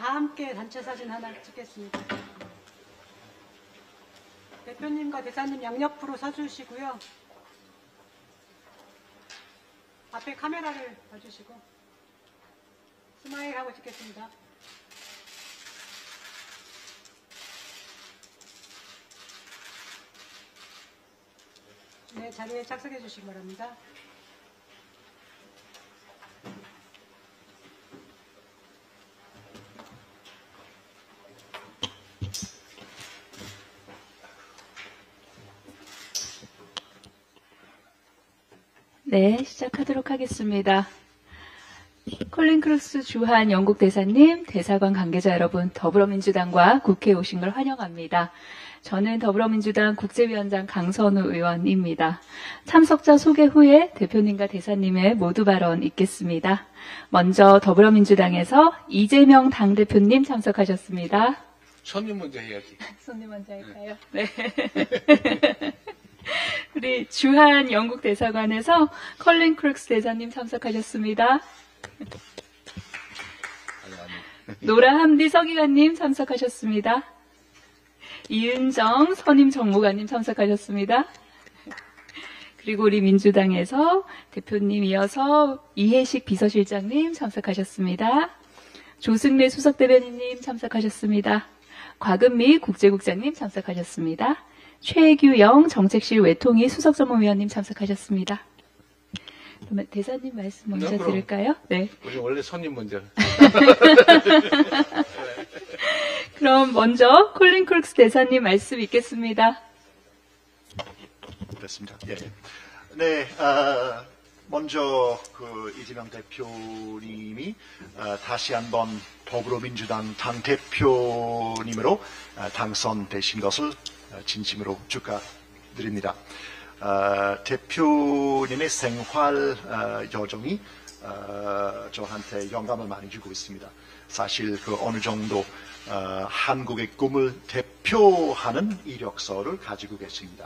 다 함께 단체 사진 하나 찍겠습니다. 대표님과 대사님 양옆으로 서주시고요. 앞에 카메라를 봐주시고 스마일하고 찍겠습니다. 네, 자리에 착석해 주시기 바랍니다. 네, 시작하도록 하겠습니다. 콜린 크룩스 주한 영국 대사님, 대사관 관계자 여러분, 더불어민주당과 국회에 오신 걸 환영합니다. 저는 더불어민주당 국제위원장 강선우 의원입니다. 참석자 소개 후에 대표님과 대사님의 모두 발언 있겠습니다. 먼저 더불어민주당에서 이재명 당대표님 참석하셨습니다. 손님 먼저 해야지. 손님 먼저 할까요? 네. 우리 주한 영국 대사관에서 컬린 크룩스 대사님 참석하셨습니다. 노라 함디 서기관님 참석하셨습니다. 이은정 선임 정무관님 참석하셨습니다. 그리고 우리 민주당에서 대표님 이어서 이해식 비서실장님 참석하셨습니다. 조승래 수석대변인님 참석하셨습니다. 곽은미 국제국장님 참석하셨습니다. 최규영 정책실 외통위 수석전문위원님 참석하셨습니다. 그러면 대사님 말씀 먼저 들을까요? 네. 우리 원래 손님 먼저. 그럼 먼저 콜린 크룩스 대사님 말씀 있겠습니다. 됐습니다. 예. 네, 먼저 이재명 대표님이 다시 한번 더불어민주당 당대표님으로 당선되신 것을 진심으로 축하드립니다. 대표님의 생활 여정이 저한테 영감을 많이 주고 있습니다. 사실 어느 정도 한국의 꿈을 대표하는 이력서를 가지고 계십니다.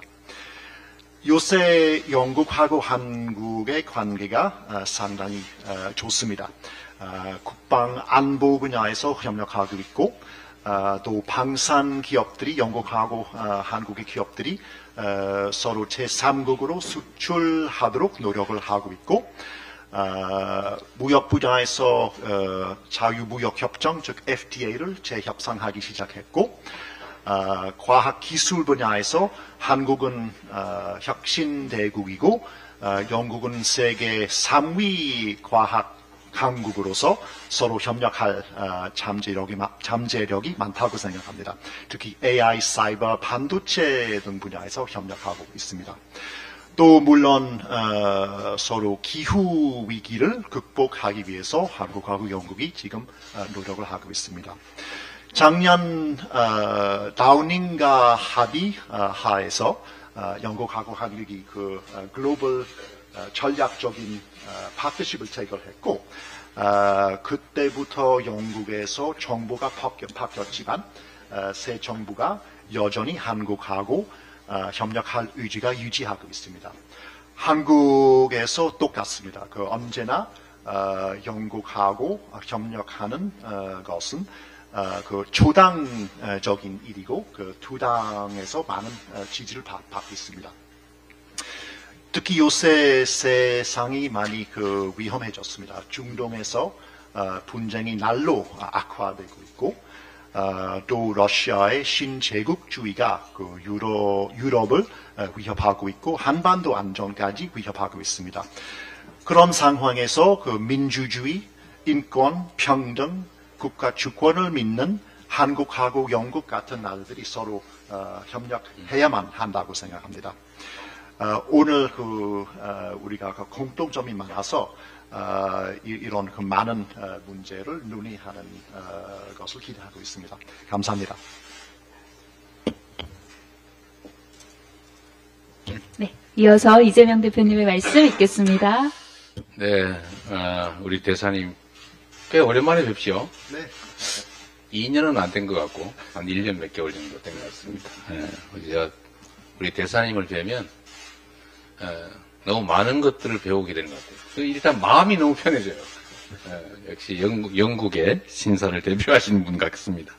요새 영국하고 한국의 관계가 상당히 좋습니다. 국방 안보 분야에서 협력하고 있고 또 방산 기업들이 영국하고 한국의 기업들이 서로 제3국으로 수출하도록 노력을 하고 있고 무역 분야에서 자유무역협정 즉 FTA를 재협상하기 시작했고 과학기술 분야에서 한국은 혁신대국이고 영국은 세계 3위 과학 강국으로서 서로 협력할 잠재력이 많다고 생각합니다. 특히 AI, 사이버, 반도체 등 분야에서 협력하고 있습니다. 또 물론 서로 기후 위기를 극복하기 위해서 한국하고 영국이 지금 노력을 하고 있습니다. 작년 다우닝가 합의 하에서 영국하고 한국이 글로벌 전략적인 파트너십을 체결했고 그때부터 영국에서 정부가 바뀌었지만 새 정부가 여전히 한국하고 협력할 의지가 유지하고 있습니다. 한국에서 똑같습니다. 언제나 영국하고 협력하는 것은 초당적인 일이고 두 당에서 많은 지지를 받고 있습니다. 특히 요새 세상이 많이 위험해졌습니다. 중동에서 분쟁이 날로 악화되고 있고 또 러시아의 신제국주의가 유럽을 위협하고 있고 한반도 안전까지 위협하고 있습니다. 그런 상황에서 민주주의, 인권, 평등, 국가 주권을 믿는 한국하고 영국 같은 나라들이 서로 협력해야만 한다고 생각합니다. 오늘 우리가 공통점이 많아서 이런 많은 문제를 논의하는 것을 기대하고 있습니다. 감사합니다. 네, 이어서 이재명 대표님의 말씀 있겠습니다. 네, 우리 대사님 꽤 오랜만에 뵙죠. 네. 2년은 안 된 것 같고 한 1년 몇 개월 정도 된 것 같습니다. 우리 대사님을 뵈면 너무 많은 것들을 배우게 되는 것 같아요. 일단 마음이 너무 편해져요. 역시 영국의 신사를 대표하시는 분 같습니다.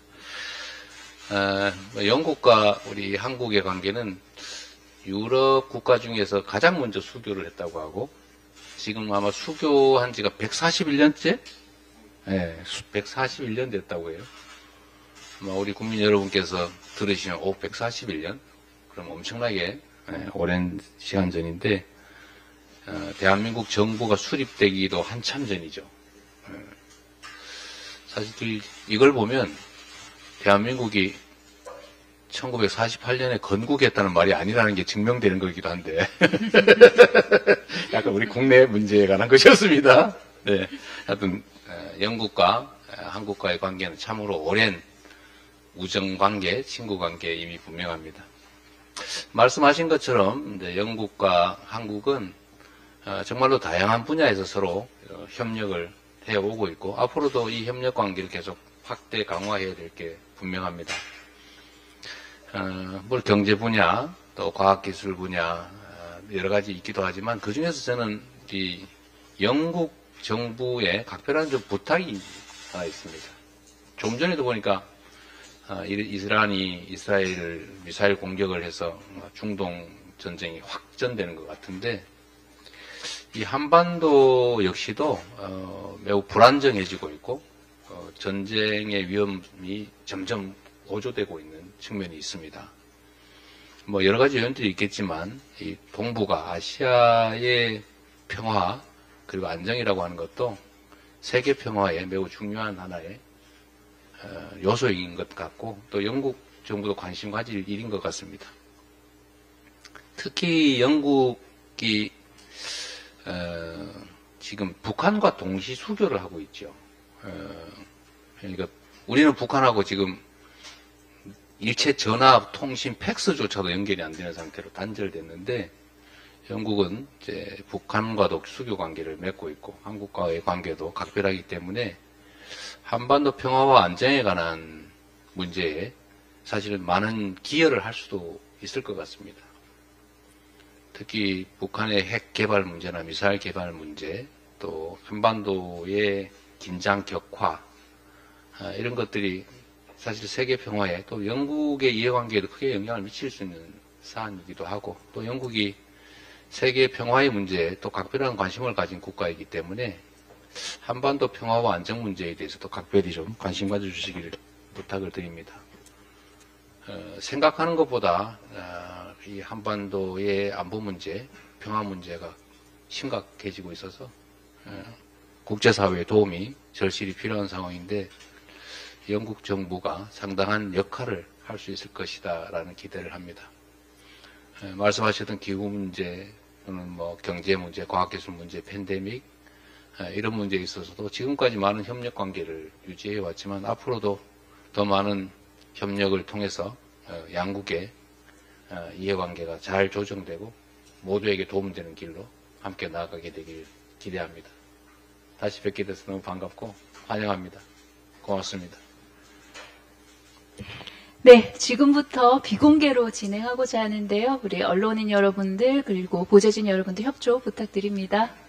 영국과 우리 한국의 관계는 유럽 국가 중에서 가장 먼저 수교를 했다고 하고, 지금 아마 수교한 지가 141년째? 네, 141년 됐다고 해요. 아마 우리 국민 여러분께서 들으시면, 141년? 그럼 엄청나게 오랜 시간 전인데, 대한민국 정부가 수립되기도 한참 전이죠. 사실 이걸 보면, 대한민국이 1948년에 건국했다는 말이 아니라는 게 증명되는 거기도 한데 약간 우리 국내 문제에 관한 것이었습니다. 네, 하여튼 영국과 한국과의 관계는 참으로 오랜 우정관계, 친구관계 이미 분명합니다. 말씀하신 것처럼 영국과 한국은 정말로 다양한 분야에서 서로 협력을 해오고 있고, 앞으로도 이 협력 관계를 계속 확대 강화해야 될 게 분명합니다. 뭘 경제 분야, 또 과학기술 분야, 여러 가지 있기도 하지만, 그 중에서 저는 이 영국 정부에 각별한 좀 부탁이 하나 있습니다. 좀 전에도 보니까, 이스라엘이 이스라엘을 미사일 공격을 해서 중동 전쟁이 확전되는 것 같은데, 이 한반도 역시도 매우 불안정해지고 있고, 전쟁의 위험이 점점 고조되고 있는 측면이 있습니다. 뭐 여러 가지 요인들이 있겠지만, 이 동북아, 아시아의 평화 그리고 안정이라고 하는 것도 세계 평화에 매우 중요한 하나의 요소인 것 같고, 또 영국 정부도 관심 가질 일인 것 같습니다. 특히 영국이 지금 북한과 동시 수교를 하고 있죠. 그러니까 우리는 북한하고 지금 일체 전화, 통신, 팩스조차도 연결이 안 되는 상태로 단절됐는데, 영국은 이제 북한과도 수교 관계를 맺고 있고, 한국과의 관계도 각별하기 때문에 한반도 평화와 안정에 관한 문제에 사실은 많은 기여를 할 수도 있을 것 같습니다. 특히 북한의 핵 개발 문제나 미사일 개발 문제, 또 한반도의 긴장 격화, 이런 것들이 사실 세계 평화에, 또 영국의 이해관계에도 크게 영향을 미칠 수 있는 사안이기도 하고, 또 영국이 세계 평화의 문제에 또 각별한 관심을 가진 국가이기 때문에 한반도 평화와 안정 문제에 대해서도 각별히 좀 관심 가져주시기를 부탁을 드립니다. 생각하는 것보다 이 한반도의 안보 문제, 평화 문제가 심각해지고 있어서 국제사회의 도움이 절실히 필요한 상황인데, 영국 정부가 상당한 역할을 할 수 있을 것이다 라는 기대를 합니다. 말씀하셨던 기후 문제, 또는 뭐 경제 문제, 과학기술 문제, 팬데믹, 이런 문제에 있어서도 지금까지 많은 협력 관계를 유지해 왔지만, 앞으로도 더 많은 협력을 통해서 양국의 이해관계가 잘 조정되고 모두에게 도움되는 길로 함께 나아가게 되길 기대합니다. 다시 뵙게 돼서 너무 반갑고 환영합니다. 고맙습니다. 네, 지금부터 비공개로 진행하고자 하는데요. 우리 언론인 여러분들, 그리고 보좌진 여러분들 협조 부탁드립니다.